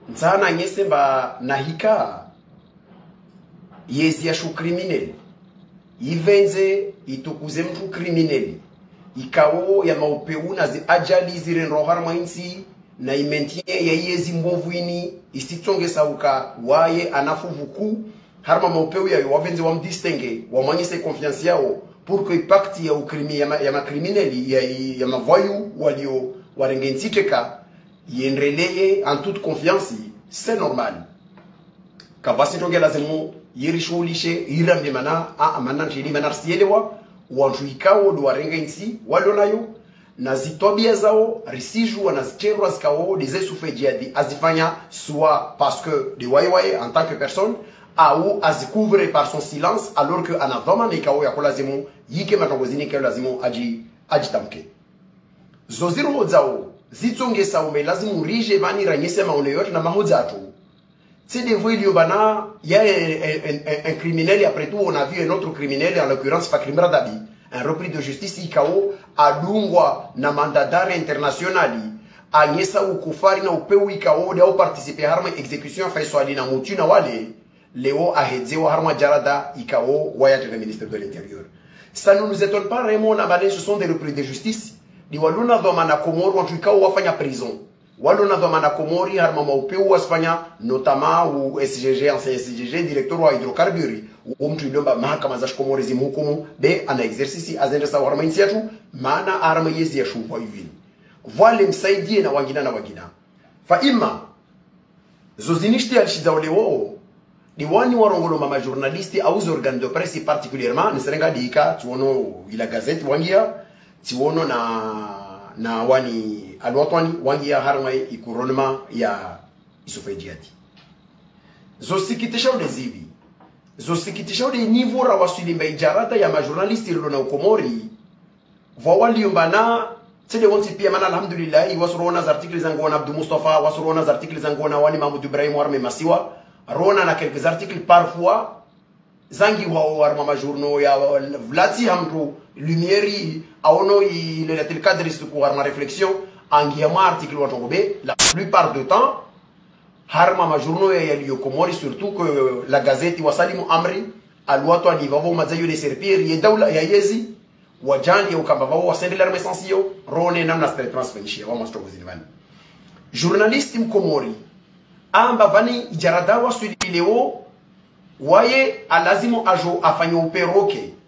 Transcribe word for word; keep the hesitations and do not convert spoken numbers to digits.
Nzana nyese mba nahika yezi ya shu krimineli ivenze itukuze mtu krimineli ikawo ya maupeu na zi ajali zire nrohar mainsi na imentie ya yezi mbovu ini isitonge sauka waye anafu vuku harma maupeu ya wavenze wa mdistenge wa manyese confiance yao pour que pacte ya ukrimi ya ma, ya makrimineli ya, ya mavoyu walio warengensiteka yenreleye en toute confiance c'est normal kabasi tonge lazimu yirishulishe irambe mana a amana ntini mana sielewa wanjuikao do warengensi walonayo na zitobia zao risiju wanazicherwa zikao dezesufe jihadi azifanya soit parce que de waiwaye en tant que personne au azikouvre par son silence alors que anavama nikao ya kulazimu yike matongozini kwa lazimu aji ajitamke zoziro zao zitonge saume lazimu rije vani ranyese maone yote na mahozatu. C'est des voies liobana, il y a un, un, un, un criminel et après tout on a vu un autre criminel, en l'occurrence Fakrimra Dabi, un repris de justice Ikao, a Dungwa na mandat d'arrêt internationali, a Nyesa ou Kufari na upeu Ikao, de au participer à l'exécution fait soit na mutu na wale, Léo a hedze wa harma jarada Ikao, wayat le ministre de l'Intérieur. Ça ne nous étonne pas, Raymond Nabale, ce sont des repris de justice, di waluna doma na Komoro, en tout cas, ou wafanya prison. Walona dhamana Komori harma maupeu wasfanya notama ou S G G ancien S G G directeur wa hydrocarburi ou mtu ilomba mahakama za Komori zimuhukumu be ana exercice azende sa harma insiatu maana harma yezi ya shumwa yini vale msaidie na wangina na wangina fa ima zozinishti alishidaulewo diwani warongolo mama journalisti au organes de presse particulièrement niserenga diika tuono ila gazette wangia tuono na na wani alwatwani wangi ya harmai ikuronma ya isufejiyati zosikitisha ule zivi zosikitisha ule nivora wasulimba ijarata ya majournalisti lona ukomori vawali yumbana tsede wonsi pia mana alhamdulillah wasrona za articles zangu na Abdou Mustafa wasrona za articles zangu na wani Mahmoud Ibrahim warme masiwa rona na quelques articles parfois zangi wa warma majourno ya vlati hamtu lumieri aono il est le cadre de pour ma réflexion angiama article watongobe la plupart du temps harma majourno ya liyo komori surtout que la gazette wasalimu amri alwato alivavo mazayo de serpir yedaula ya yezi wajani ya ukambavao wasende l'arme sensio rone namna stre transfenchia wa mastro kozilvan journaliste mkomori amba vani ijaradawa suileo waye alazimu ajo afanyo uperoke